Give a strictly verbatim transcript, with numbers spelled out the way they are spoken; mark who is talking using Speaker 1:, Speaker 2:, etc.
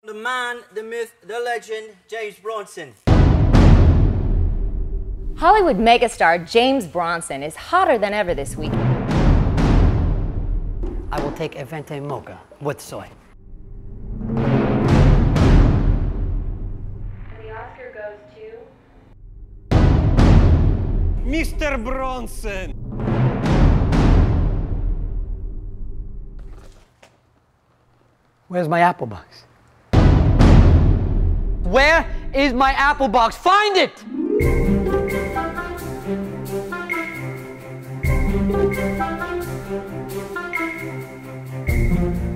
Speaker 1: The man, the myth, the legend, James Bronson.
Speaker 2: Hollywood megastar James Bronson is hotter than ever this week.
Speaker 3: I will take a venti mocha with soy.
Speaker 2: And the Oscar goes to...
Speaker 4: Mister Bronson!
Speaker 3: Where's my Applebox? Where is my Applebox? Find it!